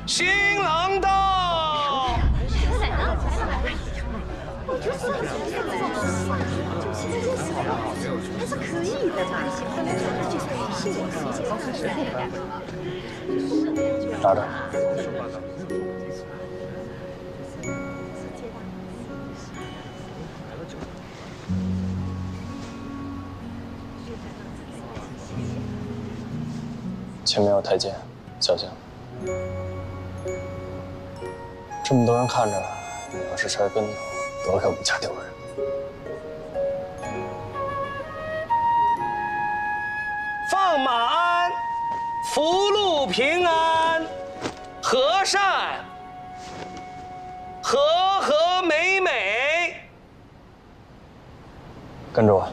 新郎到！ 还是可以的嘛。 拿着。前面有台阶，小心。这么多人看着，你要是摔跟头，多给我们家丢人。 放马鞍，福禄平安，和善，和和美美。 跟着我。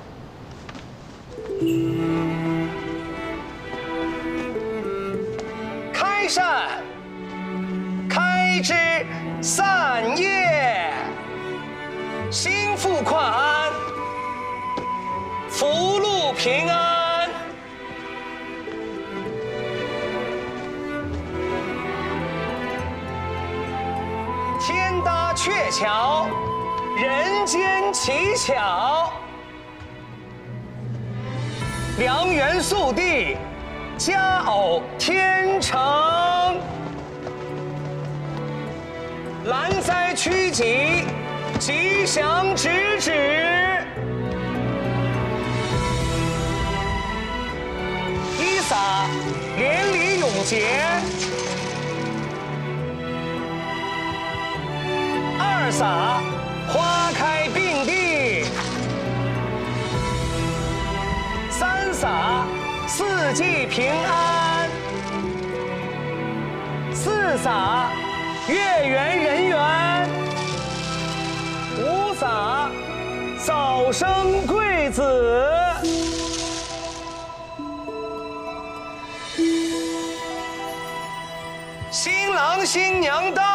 开善，开枝散叶，心腹宽安，福禄平安。天搭鹊桥，人间奇巧。良缘速递，佳偶天成。兰栽曲脊，吉祥直指。一撒连理永结，二撒花开并蒂，三撒四季平安，四撒月圆人圆，五撒早生贵子。新郎新娘到。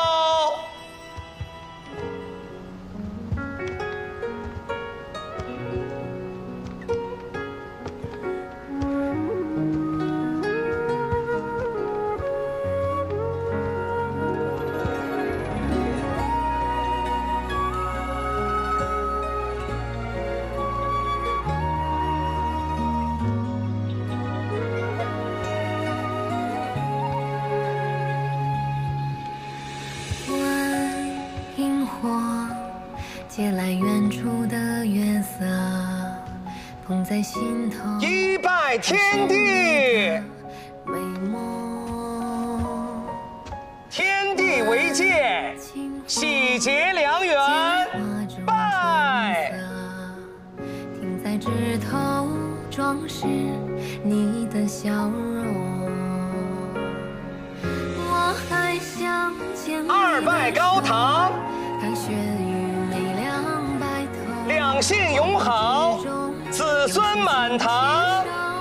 借来远处的月色，捧在心头。 一拜天地， 美梦。 天地为鉴，喜结良缘。拜。 停在枝头，装饰你的笑容。我还想见二拜高堂， 看雪雨。 两性永好，子孙满堂。